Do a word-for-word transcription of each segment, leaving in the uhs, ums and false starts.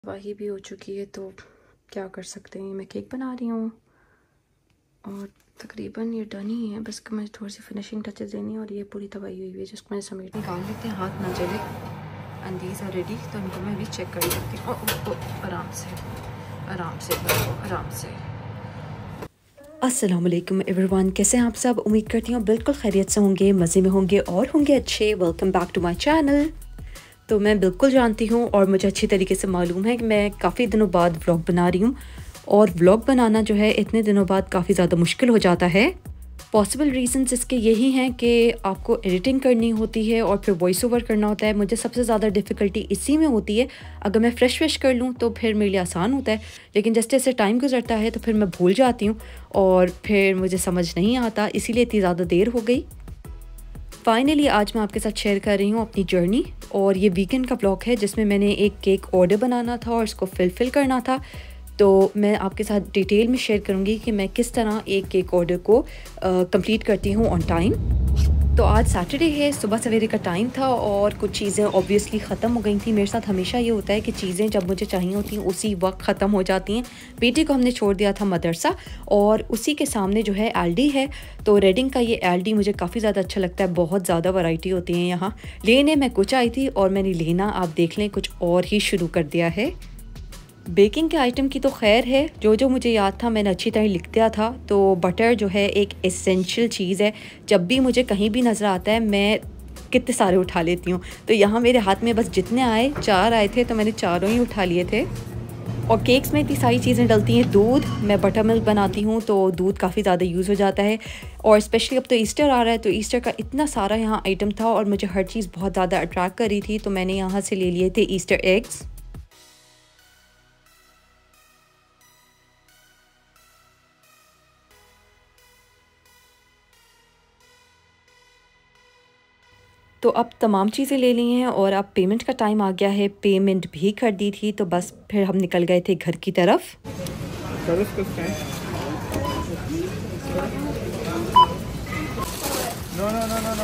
वाही भी हो चुकी है तो क्या कर सकते हैं। मैं केक बना रही हूँ और तकरीबन ये डन ही है, बस मुझे थोड़ी सी फिनिशिंग टचेस देनी है और ये पूरी तबाही हुई हुई है जिसको मैंने समेट निकाल लेते हैं, हाथ ना जले। एंड दीज आर रेडी, तो इनको मैं भी चेक कर लेती हूँ। ओ, ओ, ओ, आराम से आराम से आराम से। अस्सलाम वालेकुम एवरीवन, कैसे हैं आप सब? उम्मीद करती हूँ बिल्कुल खैरियत से होंगे, मज़े में होंगे और होंगे अच्छे। Welcome back to my channel. तो मैं बिल्कुल जानती हूँ और मुझे अच्छी तरीके से मालूम है कि मैं काफ़ी दिनों बाद व्लॉग बना रही हूँ और व्लॉग बनाना जो है इतने दिनों बाद काफ़ी ज़्यादा मुश्किल हो जाता है। पॉसिबल रीजंस इसके यही हैं कि आपको एडिटिंग करनी होती है और फिर वॉइस ओवर करना होता है। मुझे सबसे ज़्यादा डिफ़िकल्टी इसी में होती है। अगर मैं फ़्रेश फ्रेश कर लूँ तो फिर मेरे लिए आसान होता है, लेकिन जैसे जैसे टाइम गुजरता है तो फिर मैं भूल जाती हूँ और फिर मुझे समझ नहीं आता, इसीलिए इतनी ज़्यादा देर हो गई। फाइनली आज मैं आपके साथ शेयर कर रही हूँ अपनी जर्नी, और ये वीकेंड का ब्लॉग है जिसमें मैंने एक केक ऑर्डर बनाना था और इसको फिलफिल करना था। तो मैं आपके साथ डिटेल में शेयर करूँगी कि मैं किस तरह एक केक ऑर्डर को कंप्लीट करती हूँ ऑन टाइम। तो आज सैटरडे है, सुबह सवेरे का टाइम था और कुछ चीज़ें ऑब्वियसली ख़त्म हो गई थी। मेरे साथ हमेशा ये होता है कि चीज़ें जब मुझे चाहिए होती हैं उसी वक्त ख़त्म हो जाती हैं। बेटे को हमने छोड़ दिया था मदरसा और उसी के सामने जो है एल्डी है, तो रेडिंग का ये एल्डी मुझे काफ़ी ज़्यादा अच्छा लगता है। बहुत ज़्यादा वैरायटी होती है यहाँ। लेने मैं कुछ आई थी और मैंने लेना, आप देख लें, कुछ और ही शुरू कर दिया है। बेकिंग के आइटम की तो खैर है, जो जो मुझे याद था मैंने अच्छी तरह लिख दिया था। तो बटर जो है एक एसेंशियल चीज़ है, जब भी मुझे कहीं भी नज़र आता है मैं कितने सारे उठा लेती हूँ। तो यहाँ मेरे हाथ में बस जितने आए, चार आए थे तो मैंने चारों ही उठा लिए थे। और केक्स में इतनी सारी चीज़ें डलती हैं। दूध, मैं बटर मिल्क बनाती हूँ तो दूध काफ़ी ज़्यादा यूज़ हो जाता है, और स्पेशली अब तो ईस्टर आ रहा है तो ईस्टर का इतना सारा यहाँ आइटम था और मुझे हर चीज़ बहुत ज़्यादा अट्रैक्ट कर रही थी, तो मैंने यहाँ से ले लिए थे ईस्टर एग्स। तो अब तमाम चीज़ें ले ली हैं और अब पेमेंट का टाइम आ गया है। पेमेंट भी कर दी थी, तो बस फिर हम निकल गए थे घर की तरफ। No no no no no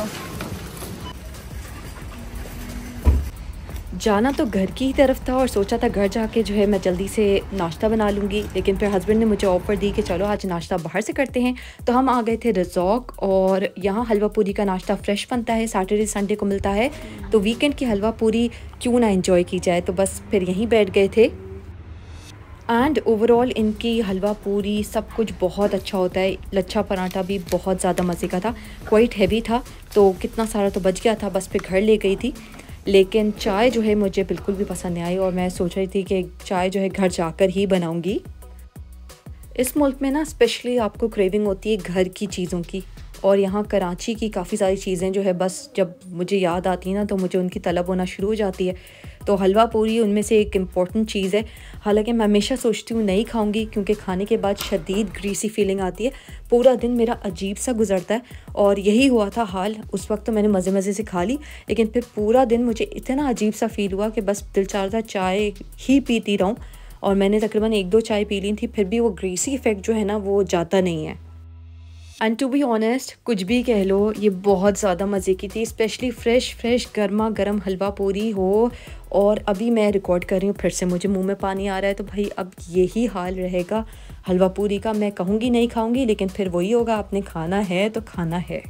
जाना तो घर की ही तरफ था और सोचा था घर जाके जो है मैं जल्दी से नाश्ता बना लूँगी, लेकिन फिर हस्बैंड ने मुझे ऑफ़र दी कि चलो आज नाश्ता बाहर से करते हैं। तो हम आ गए थे रज़ौक, और यहाँ हलवा पूरी का नाश्ता फ़्रेश बनता है, सैटरडे संडे को मिलता है। तो वीकेंड की हलवा पूरी क्यों ना एंजॉय की जाए, तो बस फिर यहीं बैठ गए थे। एंड ओवरऑल इनकी हलवा पूरी सब कुछ बहुत अच्छा होता है। लच्छा पराठा भी बहुत ज़्यादा मज़े का था, क्वाइट हैवी था, तो कितना सारा तो बच गया था, बस फिर घर ले गई थी। लेकिन चाय जो है मुझे बिल्कुल भी पसंद नहीं आई और मैं सोच रही थी कि चाय जो है घर जाकर ही बनाऊंगी। इस मुल्क में ना स्पेशली आपको क्रेविंग होती है घर की चीज़ों की, और यहाँ कराची की काफ़ी सारी चीज़ें जो है बस जब मुझे याद आती है ना तो मुझे उनकी तलब होना शुरू हो जाती है। तो हलवा पूरी उनमें से एक इम्पॉर्टेंट चीज़ है। हालांकि मैं हमेशा सोचती हूँ नहीं खाऊंगी, क्योंकि खाने के बाद शदीद ग्रीसी फीलिंग आती है, पूरा दिन मेरा अजीब सा गुजरता है। और यही हुआ था हाल। उस वक्त तो मैंने मज़े मज़े से खा ली, लेकिन फिर पूरा दिन मुझे इतना अजीब सा फील हुआ कि बस दिल चाह रहा था चाय ही पीती रहूँ, और मैंने तकरीबन एक दो चाय पी ली थी, फिर भी वो ग्रीसी इफ़ेक्ट जो है ना वो जाता नहीं है। एंड टू बी ऑनेस्ट, कुछ भी कह लो, ये बहुत ज़्यादा मज़े की थी। स्पेशली फ़्रेश फ़्रेश गर्मा गर्म हलवा पूरी हो, और अभी मैं रिकॉर्ड कर रही हूँ फिर से मुझे मुंह में पानी आ रहा है। तो भाई अब यही हाल रहेगा हलवा पूरी का। मैं कहूँगी नहीं खाऊँगी, लेकिन फिर वही होगा, आपने खाना है तो खाना है।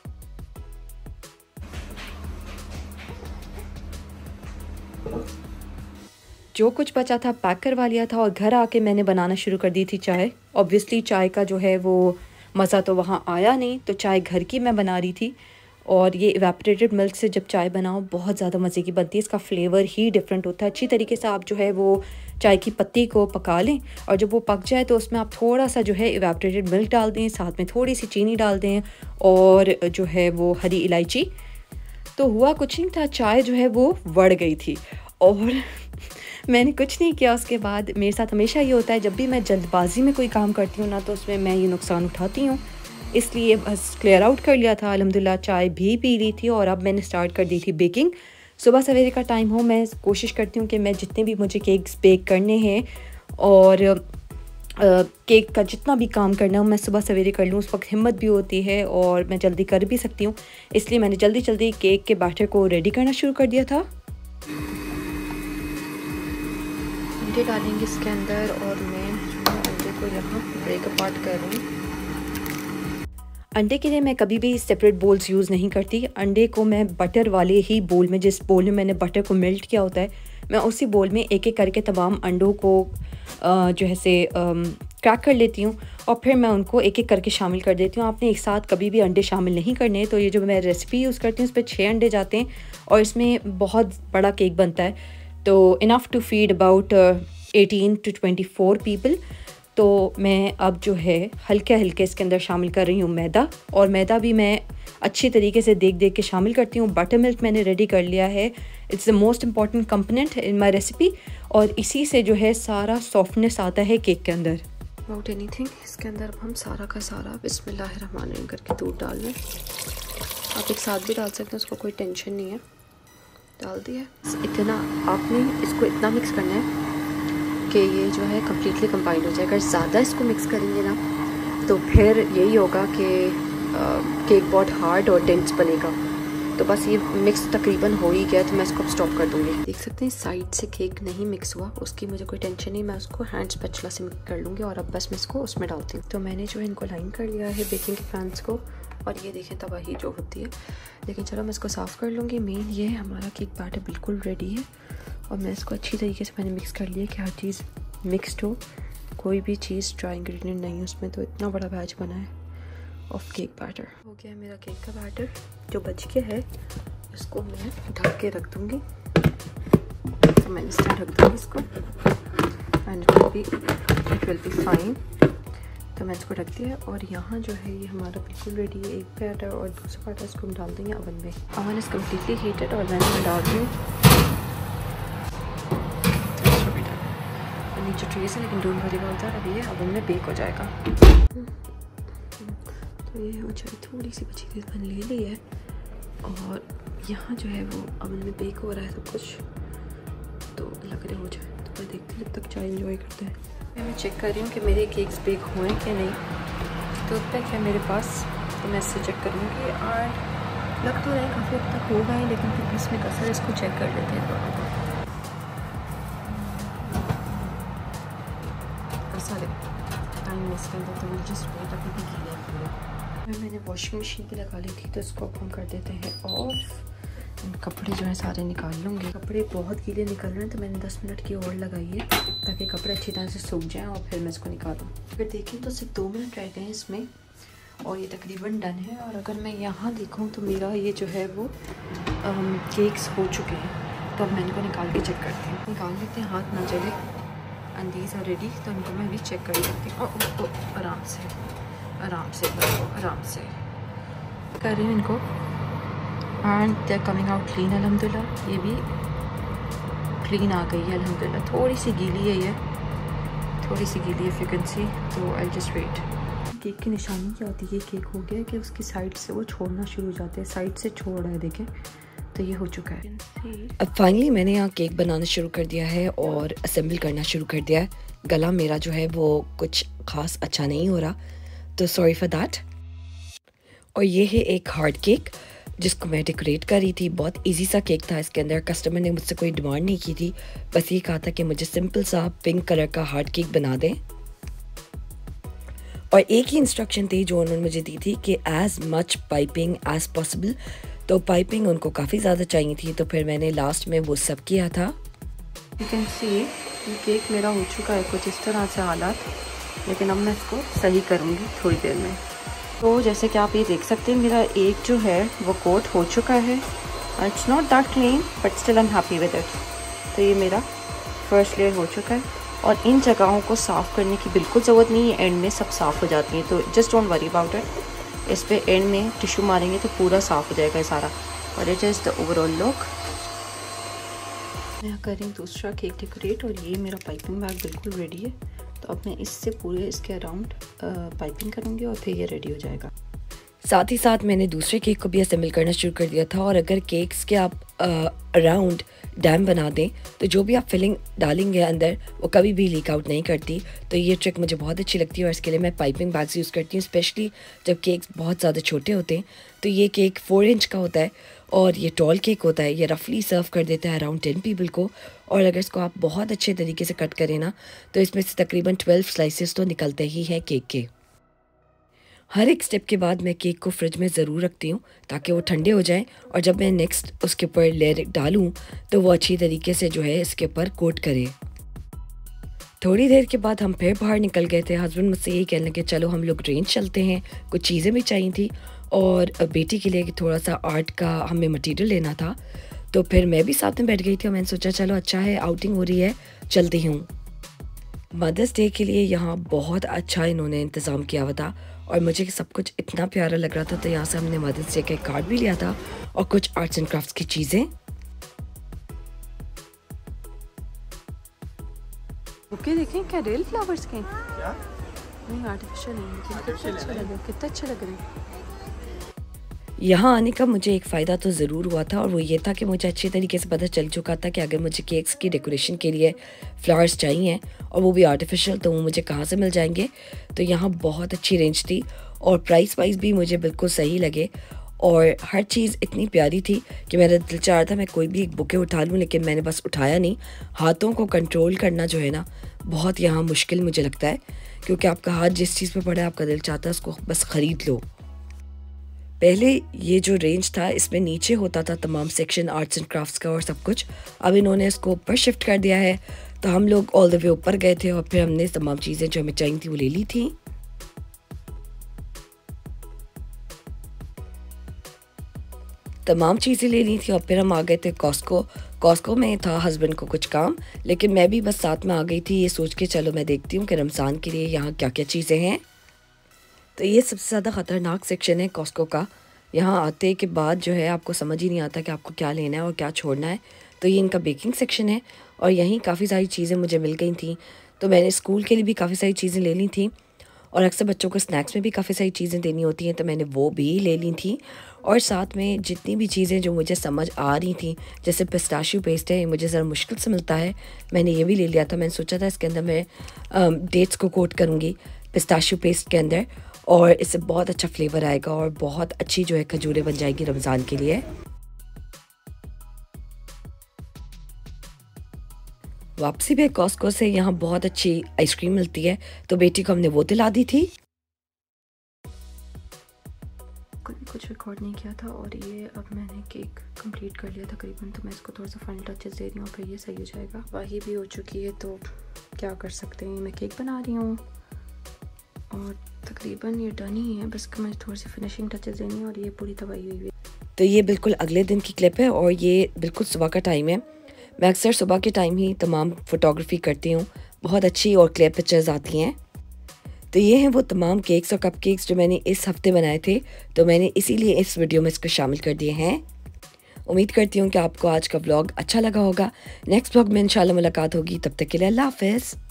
जो कुछ बचा था पैक करवा लिया था और घर आके मैंने बनाना शुरू कर दी थी चाय। ऑब्वियसली चाय का जो है वो मज़ा तो वहाँ आया नहीं, तो चाय घर की मैं बना रही थी। और ये इवेपोरेटेड मिल्क से जब चाय बनाओ बहुत ज़्यादा मज़े की बनती है, इसका फ्लेवर ही डिफरेंट होता है। अच्छी तरीके से आप जो है वो चाय की पत्ती को पका लें, और जब वो पक जाए तो उसमें आप थोड़ा सा जो है इवेपोरेटेड मिल्क डाल दें, साथ में थोड़ी सी चीनी डाल दें और जो है वो हरी इलायची। तो हुआ कुछ नहीं था, चाय जो है वो बढ़ गई थी और मैंने कुछ नहीं किया उसके बाद। मेरे साथ हमेशा ये होता है, जब भी मैं जल्दबाजी में कोई काम करती हूँ ना तो उसमें मैं ये नुकसान उठाती हूँ, इसलिए बस क्लियर आउट कर लिया था। अल्हम्दुलिल्लाह चाय भी पी ली थी और अब मैंने स्टार्ट कर दी थी बेकिंग। सुबह सवेरे का टाइम हो, मैं कोशिश करती हूँ कि मैं जितने भी मुझे केक्स बेक करने हैं और आ, केक का जितना भी काम करना हो मैं सुबह सवेरे कर लूँ। उस वक्त हिम्मत भी होती है और मैं जल्दी कर भी सकती हूँ, इसलिए मैंने जल्दी जल्दी केक के बैटर को रेडी करना शुरू कर दिया था। अंडे डालेंगे इसके अंदर और मैं अंडे को यहाँ ब्रेक अपार्ट कर रही हूँ। अंडे के लिए मैं कभी भी सेपरेट बोल्स यूज़ नहीं करती। अंडे को मैं बटर वाले ही बोल में, जिस बोल में मैंने बटर को मेल्ट किया होता है, मैं उसी बोल में एक एक करके तमाम अंडों को जो है से क्रैक कर लेती हूँ और फिर मैं उनको एक एक करके शामिल कर देती हूँ। आपने एक साथ कभी भी अंडे शामिल नहीं करने। तो ये जो मैं रेसिपी यूज़ करती हूँ उस पर छः अंडे जाते हैं और इसमें बहुत बड़ा केक बनता है, तो enough to feed about eighteen to twenty four people. तो मैं अब जो है हल्के हल्के इसके अंदर शामिल कर रही हूँ मैदा, और मैदा भी मैं अच्छी तरीके से देख देख के शामिल करती हूँ। बटर मिल्क मैंने रेडी कर लिया है, it's the most important component in my recipe, और इसी से जो है सारा सॉफ्टनेस आता है केक के अंदर। अबाउट एनीथिंग इसके अंदर हम सारा का सारा बिस्मिल्लाहिर्रहमानिर्रहीम करके दूध डाल लें। आप एक साथ भी डाल सकते हैं, उसको कोई टेंशन नहीं है। डाल दिया इतना, आपने इसको इतना मिक्स करना है कि ये जो है कम्प्लीटली कंबाइंड हो जाए। अगर ज़्यादा इसको मिक्स करेंगे ना तो फिर यही होगा कि केक बहुत हार्ड और डेंस बनेगा। तो बस ये मिक्स तकरीबन हो ही गया, तो मैं इसको स्टॉप कर दूँगी। देख सकते हैं साइड से केक नहीं मिक्स हुआ, उसकी मुझे कोई टेंशन नहीं, मैं उसको हैंड स्पैचुला से मिक्स कर लूँगी। और अब बस मैं इसको उसमें डालती हूँ। तो मैंने जो है इनको लाइन कर लिया है बेकिंग के पैन्स को, और ये देखें तबाही जो होती है। लेकिन चलो मैं इसको साफ़ कर लूँगी। मेन ये है हमारा केक बैटर बिल्कुल रेडी है, और मैं इसको अच्छी तरीके से मैंने मिक्स कर लिया कि हर चीज़ मिक्सड हो, कोई भी चीज़ ड्राई इंग्रेडिएंट नहीं है उसमें। तो इतना बड़ा बैच बना है ऑफ केक बैटर। हो गया मेरा केक का बैटर, जो बच गया है इसको मैं ढक के रख दूँगी। तो मैं इस तरह ढक दूँगी इसको, and it will be it will be fine. तो मैं इसको ढक दिया, और यहाँ जो है ये हमारा बिल्कुल रेडी है एक बैटर, और दूसरा बैटर इसको हम डाल देंगे अवन में। अवन इज़ कम्प्लीटली हीटेड, और मैंने डाल दी नीचे ट्रेस है, लेकिन डोंट वरी अबाउट दैट, अभी ये अवन में बेक हो जाएगा। तो ये हो जाए, थोड़ी सी बची हुई मैंने ले ली है, और यहाँ जो है वो अवन में बेक हो रहा है सब कुछ, तो लग रहा हो जाए। तो मैं देखते जब तक चाय इंजॉय करते हैं। मैं चेक कर रही हूँ कि मेरे केक्स बेक हुए कि नहीं। तो तक है मेरे पास, तो मैं इससे चेक करूँगी। और लग तो रहे काफ़ी हद तक हो गए, लेकिन फिर इसमें कसर इसको चेक कर लेते हैं थोड़ा। टाइम इसके अंदर तो जस्ट वेट अभी भी गीले हैं पूरे। मैंने वॉशिंग मशीन पे लगा ली थी, तो इसको अब हम कर देते हैं ऑफ। कपड़े जो है सारे निकाल लूँगी। कपड़े बहुत गीले निकल रहे हैं, तो मैंने दस मिनट की और लगाई है ताकि कपड़े अच्छी तरह से सूख जाएँ, और फिर मैं इसको निकालूँ। अगर देखें तो सिर्फ दो मिनट रह गए हैं इसमें, और ये तकरीबन डन है। और अगर मैं यहाँ देखूँ तो मेरा ये जो है वो केक्स हो चुके हैं। तो अब मैं इनको निकाल के चेक करती हूँ। निकाल लेते हैं, हाथ ना जले। एंड दीज आर रेडी, तो इनको मैं भी चेक कर सकती हूँ। ओ, ओ, ओ, आराम से आराम से आराम से कर रही हूँ इनको, and they are coming out clean अल्हम्दुलिल्लाह। ये भी क्लीन आ गई है अल्हम्दुलिल्लाह। थोड़ी सी गीली है ये, थोड़ी सी गीली है, इफ़ यू कैन सी। तो आई जस्ट वेट। केक की निशानी क्या होती है? केक हो गया कि उसकी साइड से वो छोड़ना शुरू हो जाते हैं, साइड से छोड़ रहा है, देखें। तो ये हो चुका है। अब फाइनली मैंने यहाँ केक बनाना शुरू कर दिया है और असेंबल करना शुरू कर दिया है। गला मेरा जो है वो कुछ ख़ास अच्छा नहीं हो रहा, तो सॉरी फॉर दैट। और ये है एक हार्ड केक जिसको मैं डेकोरेट कर रही थी। बहुत इजी सा केक था, इसके अंदर कस्टमर ने मुझसे कोई डिमांड नहीं की थी, बस ये कहा था कि मुझे सिंपल सा पिंक कलर का हार्ड केक बना दें। और एक ही इंस्ट्रक्शन थी जो उन्होंने मुझे दी थी कि as much piping as possible. तो पाइपिंग उनको काफ़ी ज़्यादा चाहिए थी, तो फिर मैंने लास्ट में वो सब किया था। यू कैन सी ये केक मेरा हो चुका है कुछ इस तरह से हालात, लेकिन अब मैं इसको सही करूँगी थोड़ी देर में। तो जैसे कि आप ये देख सकते हैं, मेरा एक जो है वो कोट हो चुका है। It's not that clean but still I am happy with it. तो ये मेरा फर्स्ट लेयर हो चुका है, और इन जगहों को साफ़ करने की बिल्कुल ज़रूरत नहीं है, एंड में सब साफ़ हो जाती हैं। तो just don't worry about it. इस पे एंड में टिश्यू मारेंगे तो पूरा साफ़ हो जाएगा ये सारा। और it is the overall look. मैं कर रही हूँ दूसरा केक डेकोरेट, और ये मेरा पाइपिंग बैग बिल्कुल रेडी है। तो अब मैं इससे पूरे इसके अराउंड पाइपिंग करूँगी, और फिर ये रेडी हो जाएगा। साथ ही साथ मैंने दूसरे केक को भी असेंबल करना शुरू कर दिया था। और अगर केक्स के आप अराउंड डैम बना दें तो जो भी आप फिलिंग डालेंगे अंदर वो कभी भी लीक आउट नहीं करती। तो ये ट्रिक मुझे बहुत अच्छी लगती है, और इसके लिए मैं पाइपिंग बैग्स यूज़ करती हूँ, स्पेशली जब केक्स बहुत ज़्यादा छोटे होते हैं। तो ये केक फोर इंच का होता है, और ये टॉल केक होता है, ये रफली सर्व कर देता है अराउंड टेन पीपल को। और अगर इसको आप बहुत अच्छे तरीके से कट करें ना तो इसमें से तकरीबन ट्वेल्व स्लाइसेस तो निकलते ही हैं केक के। हर एक स्टेप के बाद मैं केक को फ्रिज में ज़रूर रखती हूँ ताकि वो ठंडे हो जाएं, और जब मैं नेक्स्ट उसके ऊपर लेयर डालूँ तो वो अच्छी तरीके से जो है इसके ऊपर कोट करे। थोड़ी देर के बाद हम फिर बाहर निकल गए थे। हस्बैंड मुझसे यही कहने लगे चलो हम लोग रेंज चलते हैं, कुछ चीज़ें भी चाहिए थी और बेटी के लिए थोड़ा सा आर्ट का हमें मटेरियल लेना था। तो फिर मैं भी साथ में बैठ गई थी और मैंने सोचा चलो अच्छा है, आउटिंग हो रही है, चलती हूँ। मदर्स डे के लिए यहाँ बहुत अच्छा इन्होंने इंतज़ाम किया हुआ था और मुझे सब कुछ इतना प्यारा लग रहा था। तो यहाँ से हमने मदर्स डे का एक कार्ड भी लिया था और कुछ आर्ट्स एंड क्राफ्ट्स की चीज़ें। बुके देखें क्या रियल फ्लावर्स के क्या? नहीं आर्टिफिशियल नहीं, कितना अच्छा लग रहा है, कितना अच्छा लग रहा है। यहाँ आने का मुझे एक फ़ायदा तो ज़रूर हुआ था और वो ये था कि मुझे अच्छी तरीके से पता चल चुका था कि अगर मुझे केक्स की डेकोरेशन के लिए फ्लावर्स चाहिए और वो भी आर्टिफिशियल तो वो मुझे कहाँ से मिल जाएंगे। तो यहाँ बहुत अच्छी रेंज थी और प्राइस वाइज भी मुझे बिल्कुल सही लगे और हर चीज़ इतनी प्यारी थी कि मेरा दिल चाह रहा था मैं कोई भी एक बुके उठा लूँ, लेकिन मैंने बस उठाया नहीं। हाथों को कंट्रोल करना जो है ना बहुत यहाँ मुश्किल मुझे लगता है, क्योंकि आपका हाथ जिस चीज़ पे पड़ा है आपका दिल चाहता है उसको बस ख़रीद लो। पहले ये जो रेंज था इसमें नीचे होता था तमाम सेक्शन आर्ट्स एंड क्राफ्ट्स का और सब कुछ, अब इन्होंने इसको ऊपर शिफ्ट कर दिया है। तो हम लोग ऑल द वे ऊपर गए थे और फिर हमने तमाम चीज़ें जो हमें चाहिए थी वो ले ली थी। तमाम चीज़ें ले ली थी और फिर हम आ गए थे कॉस्को। कॉस्को में था हस्बैंड को कुछ काम, लेकिन मैं भी बस साथ में आ गई थी ये सोच के चलो मैं देखती हूँ कि रमज़ान के लिए यहाँ क्या क्या चीज़ें हैं। तो ये सबसे ज़्यादा ख़तरनाक सेक्शन है कॉस्को का। यहाँ आते के बाद जो है आपको समझ ही नहीं आता कि आपको क्या लेना है और क्या छोड़ना है। तो ये इनका बेकिंग सेक्शन है और यहीं काफ़ी सारी चीज़ें मुझे मिल गई थी। तो मैंने स्कूल के लिए भी काफ़ी सारी चीज़ें ले ली थी और अक्सर बच्चों को स्नैक्स में भी काफ़ी सारी चीज़ें देनी होती हैं, तो मैंने वो भी ले ली थी। और साथ में जितनी भी चीज़ें जो मुझे समझ आ रही थी, जैसे पिस्ताशियो पेस्ट है, ये मुझे ज़रा मुश्किल से मिलता है, मैंने ये भी ले लिया था। मैंने सोचा था इसके अंदर मैं डेट्स को कोट करूँगी पिस्ताशियो पेस्ट के अंदर और इससे बहुत अच्छा फ्लेवर आएगा और बहुत अच्छी जो है खजूरें बन जाएगी रमज़ान के लिए। वापसी पे कॉस्को से यहाँ बहुत अच्छी आइसक्रीम मिलती है, तो बेटी को हमने वो दिला दी थी। कुछ रिकॉर्ड नहीं किया था और ये अब मैंने केक कंप्लीट कर लिया तकरीबन, तो मैं इसको थोड़ा सा फाइनल टचेस दे रही हूँ, फिर ये सही हो जाएगा। वाही भी हो चुकी है तो क्या कर सकते हैं, मैं केक बना रही हूँ और तकरीबन ये डन ही है, बस मुझे थोड़ी सी फिनिशिंग टचेस देनी है और ये पूरी तबाही हुई है। तो ये बिल्कुल अगले दिन की क्लिप है और ये बिल्कुल सुबह का टाइम है। मैं अक्सर सुबह के टाइम ही तमाम फ़ोटोग्राफी करती हूँ, बहुत अच्छी और क्लियर पिक्चर्स आती हैं। तो ये हैं वो तमाम केक्स और कपकेक्स जो मैंने इस हफ्ते बनाए थे, तो मैंने इसीलिए इस वीडियो में इसको शामिल कर दिए हैं। उम्मीद करती हूँ कि आपको आज का व्लॉग अच्छा लगा होगा। नेक्स्ट व्लॉग में इंशाल्लाह मुलाकात होगी, तब तक के लिए अल्लाह हाफ़िज़।